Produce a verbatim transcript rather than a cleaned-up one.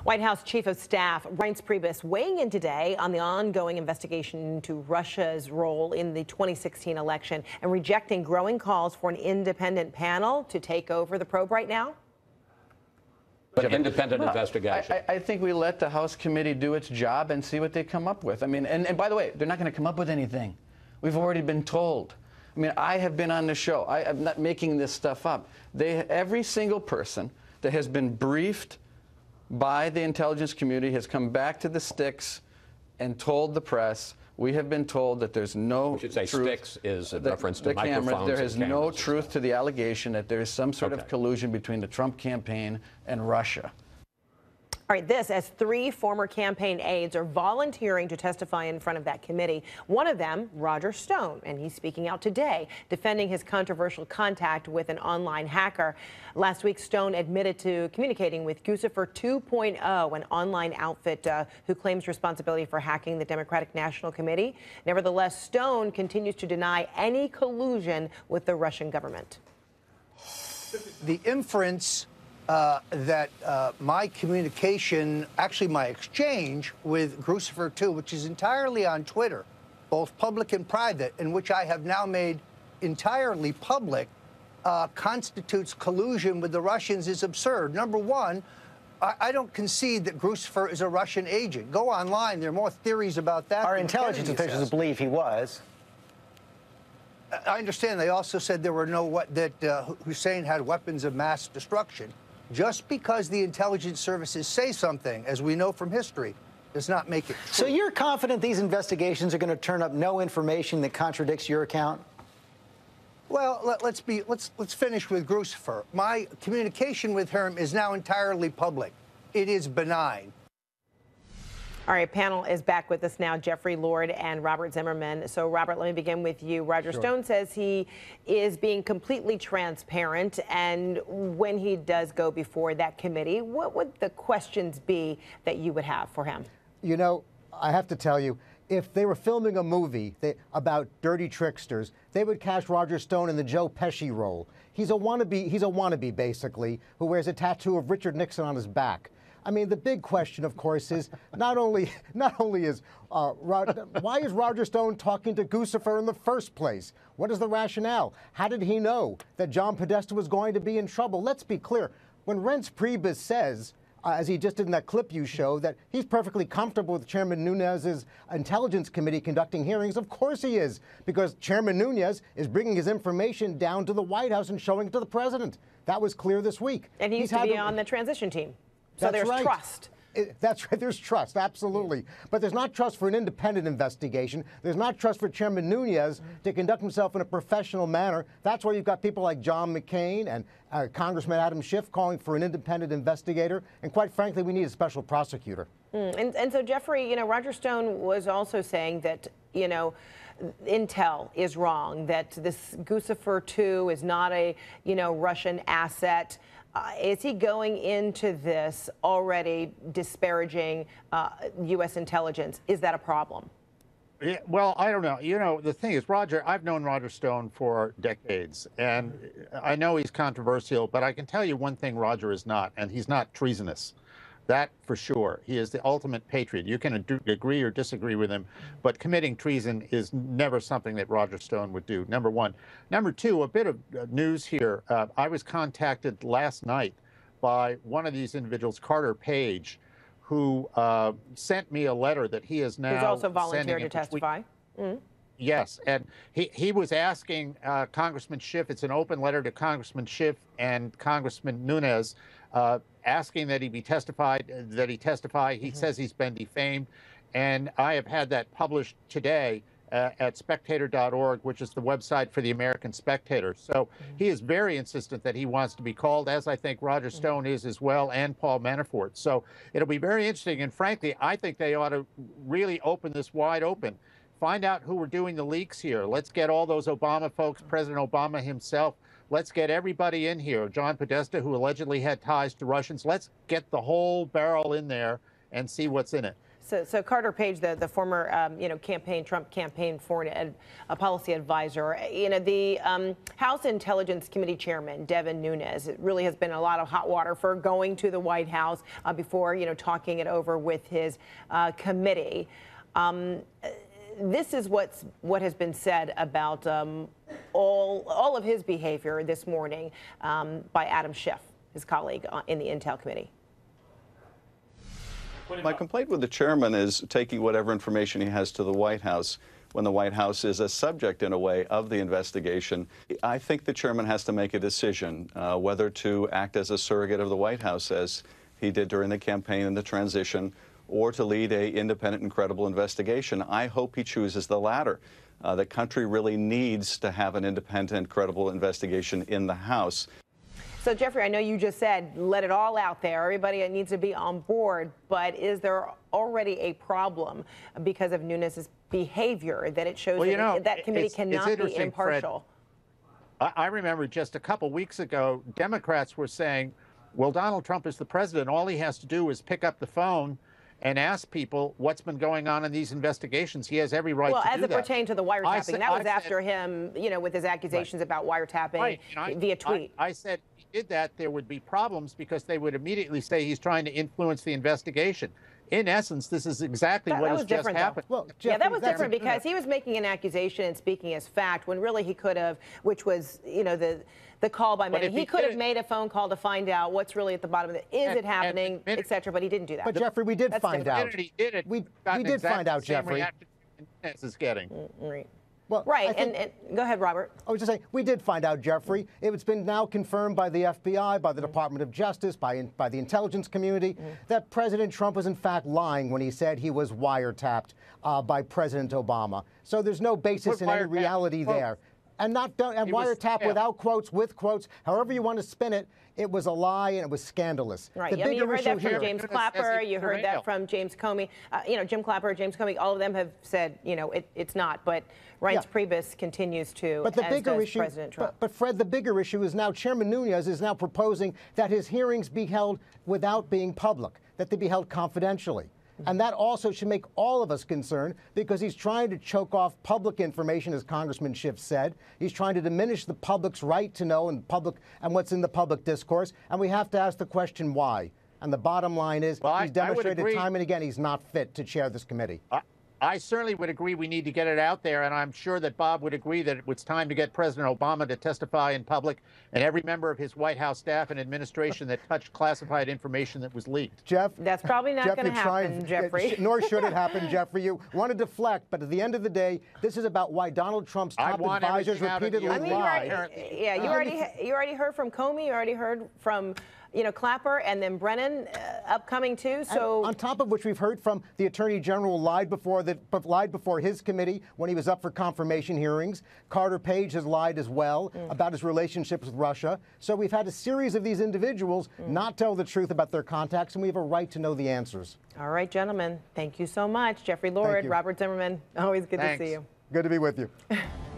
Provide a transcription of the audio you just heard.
White House Chief of Staff Reince Priebus weighing in today on the ongoing investigation into Russia's role in the twenty sixteen election and rejecting growing calls for an independent panel to take over the probe right now. But an independent no, investigation. I, I think we let the House committee do its job and see what they come up with. I mean, and, and by the way, they're not going to come up with anything. We've already been told. I mean, I have been on the show. I, I'm not making this stuff up. They, every single person that has been briefed by the intelligence community has come back to the sticks and told the press, we have been told that there's no We should say truth. sticks is a the, reference to the microphones cameras. There is and no cameras truth to the allegation that there is some sort Okay. of collusion between the Trump campaign and Russia. All right, this as three former campaign aides are volunteering to testify in front of that committee. One of them, Roger Stone, and he's speaking out today, defending his controversial contact with an online hacker. Last week, Stone admitted to communicating with Guccifer two point oh, an online outfit uh, who claims responsibility for hacking the Democratic National Committee. Nevertheless, Stone continues to deny any collusion with the Russian government. The inference Uh, that uh, my communication, actually my exchange with Guccifer two, which is entirely on Twitter, both public and private, and which I have now made entirely public, uh, constitutes collusion with the Russians is absurd. Number one, I, I don't concede that Guccifer is a Russian agent. Go online. There are more theories about that. Our intelligence officials believe he was. I understand. They also said there were no what that uh, Hussein had weapons of mass destruction. Just because the intelligence services say something, as we know from history, does not make it true. So you're confident these investigations are going to turn up no information that contradicts your account? Well, let, let's be let's let's finish with Guccifer. My communication with him is now entirely public. It is benign. All right, panel is back with us now, Jeffrey Lord and Robert Zimmerman. So, Robert, let me begin with you. Roger Sure. Stone says he is being completely transparent, and when he does go before that committee, what would the questions be that you would have for him? You know, I have to tell you, if they were filming a movie they, about dirty tricksters, they would cast Roger Stone in the Joe Pesci role. He's a wannabe, he's a wannabe, basically, who wears a tattoo of Richard Nixon on his back. I mean, the big question, of course, is not only not only is uh, Rod, why is Roger Stone talking to Guccifer in the first place? What is the rationale? How did he know that John Podesta was going to be in trouble? Let's be clear. When Reince Priebus says, uh, as he just did in that clip you showed, that he's perfectly comfortable with Chairman Nunes's Intelligence Committee conducting hearings, of course he is, because Chairman Nunes is bringing his information down to the White House and showing it to the president. That was clear this week. And he used He's to be had on the transition team. So That's there's right. trust. It, that's right. There's trust, absolutely. But there's not trust for an independent investigation. There's not trust for Chairman Nunes to conduct himself in a professional manner. That's why you've got people like John McCain and uh, Congressman Adam Schiff calling for an independent investigator. And quite frankly, we need a special prosecutor. Mm. And, and so, Jeffrey, you know, Roger Stone was also saying that, you know, Intel is wrong, that this Guccifer two is not a, you know, Russian asset. Uh, is he going into this already disparaging uh, U S intelligence? Is that a problem? Yeah, well, I don't know. You know, the thing is, Roger, I've known Roger Stone for decades, and I know he's controversial, but I can tell you one thing Roger is not, and he's not treasonous. That for sure. He is the ultimate patriot. You can ad agree or disagree with him, but committing treason is never something that Roger Stone would do, number one. Number two, a bit of news here. Uh, I was contacted last night by one of these individuals, Carter Page, who uh, sent me a letter that he is now Who's also volunteered to into testify. Mm. Yes, and he, he was asking uh, Congressman Schiff, it's an open letter to Congressman Schiff and Congressman Nunes, uh, asking that he be testified, that he testify. He mm-hmm. says he's been defamed, and I have had that published today uh, at spectator dot org, which is the website for the American Spectator. So mm-hmm. he is very insistent that he wants to be called, as I think Roger Stone mm-hmm. is as well, and Paul Manafort. So it'll be very interesting, and frankly, I think they ought to really open this wide open. Find out who were doing the leaks here. Let's get all those Obama folks, President Obama himself. Let's get everybody in here. John Podesta, who allegedly had ties to Russians. Let's get the whole barrel in there and see what's in it. So, so Carter Page, the, the former, um, you know, campaign, Trump campaign foreign ad, uh, policy advisor, you know, the um, House Intelligence Committee chairman, Devin Nunes, it really has been a lot of hot water for going to the White House uh, before, you know, talking it over with his uh, committee. Um, this is what's what has been said about um, all all of his behavior this morning um, by Adam Schiff, his colleague in the Intel Committee. My complaint with the chairman is taking whatever information he has to the White House when the White House is a subject, in a way, of the investigation. I think the chairman has to make a decision uh, whether to act as a surrogate of the White House, as he did during the campaign and the transition, or to lead a independent and credible investigation. I hope he chooses the latter. Uh, the country really needs to have an independent, credible investigation in the House. So, Jeffrey, I know you just said let it all out there. Everybody needs to be on board. But is there already a problem because of Nunes' behavior that it shows well, you know, that that committee it's, cannot it's be impartial? Fred, I, I remember just a couple weeks ago, Democrats were saying, well, Donald Trump is the president. All he has to do is pick up the phone and ask people what's been going on in these investigations. He has every right well, to do that. Well, as it pertained to the wiretapping, said, that was I after said, him, you know, with his accusations right. about wiretapping right. I, via tweet. I, I said if he did that, there would be problems because they would immediately say he's trying to influence the investigation. In essence, this is exactly that, what that has just though. happened. Well, yeah, Jeffrey, that was that's different a, because he was making an accusation and speaking as fact when really he could have, which was, you know, the the call by many. He, he could have made a phone call to find out what's really at the bottom of it. Is and, it happening, et cetera, but he didn't do that. But, Jeffrey, we did That's find different. out. He did it. We, got we did exactly find out, the same Jeffrey. reaction Nunes is getting. Right. Well, right, think, and, and go ahead, Robert. I was just saying, we did find out, Jeffrey. It's been now confirmed by the F B I, by the mm-hmm. Department of Justice, by, by the intelligence community, mm-hmm. that President Trump was in fact lying when he said he was wiretapped uh, by President Obama. So there's no basis What in any reality quotes? there. And not done, and It was- wiretap yeah. without quotes, with quotes, however you want to spin it, it was a lie and it was scandalous. Right. The I mean, you bigger heard that issue from here, James Clapper. You heard that from James Comey. Uh, you know, Jim Clapper, James Comey, all of them have said, you know, it, it's not. But Reince Yeah. Priebus continues to, But the as bigger does issue, President Trump. But, but Fred, the bigger issue is now Chairman Nunes is now proposing that his hearings be held without being public, that they be held confidentially. And that also should make all of us concerned because he's trying to choke off public information, as Congressman Schiff said. He's trying to diminish the public's right to know and public and what's in the public discourse. And we have to ask the question why. And the bottom line is Well, he's I- I would demonstrated agree. time and again he's not fit to chair this committee. I, I certainly would agree we need to get it out there, and I'm sure that Bob would agree that it's time to get President Obama to testify in public and every member of his White House staff and administration that touched classified information that was leaked. Jeff? That's probably not Jeff, going to you're trying- happen, Jeffrey. Nor should it happen, Jeffrey. You want to deflect, but at the end of the day, this is about why Donald Trump's I top want advisors everything out of repeatedly you. I mean, you lied. already, yeah, you Uh, already, you already heard from Comey. You already heard from, you know, Clapper, and then Brennan uh, upcoming too. So And on top of which, we've heard from the Attorney General lied before the lied before his committee when he was up for confirmation hearings. Carter Page has lied as well mm. about his relationships with Russia. So we've had a series of these individuals mm. not tell the truth about their contacts, and we have a right to know the answers. all right, gentlemen, thank you so much, Jeffrey Lord, you. Robert Zimmerman. Always good Thanks. to see you. Good to be with you.